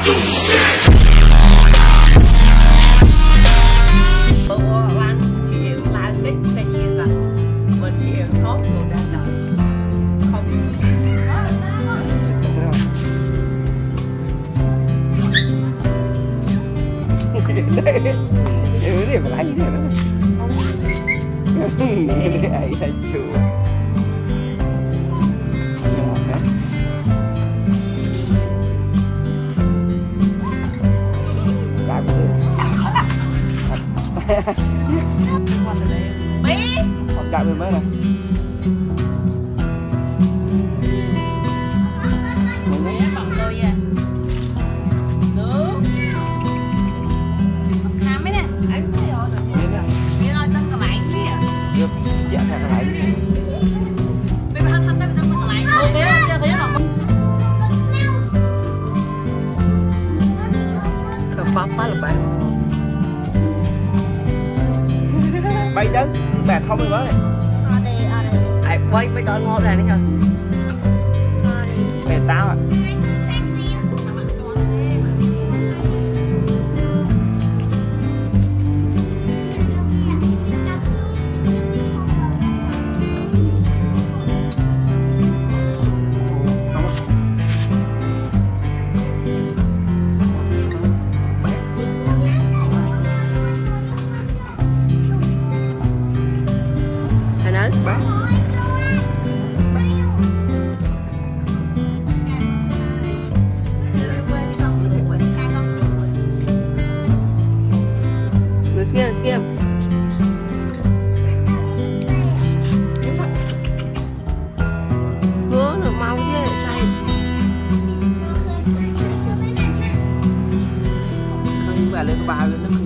Anh chị Hiền lại cái gì là mình chị Hiền tốt rồi đang đợi không điểm lại gì nữa ấy thấy chưa chạy bên mấy này bằng tôi à nước làm mấy nè anh thấy rồi nghe nói tân cái lại gì à chưa chạy thằng lại bây giờ thanh tân cái lại ok chưa thấy không không pháp phá được bạn bay chứ bè không đi với này ai quay mấy con ngon này nữa nha bè tao à bán Skim hứa nó mau thế chay không bà lên ba lên nó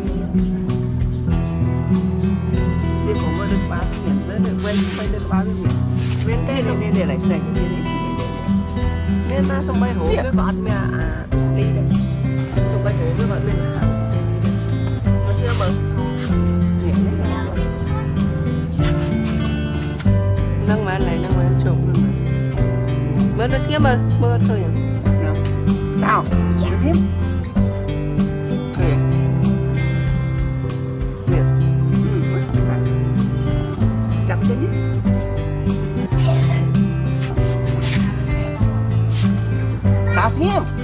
đi cũng có được ba cái nhận đến được quên quay được ba cái gì bên cái xong nên để lại này cái gì nên ta xong bay hổ với con mẹ à đi đây xong bay hổ với con mình là con chưa mừng nâng mà này nâng mà em trộm mới nó xếp mơ thôi nhỉ nào nó xếp chặt chân nhé tao xếp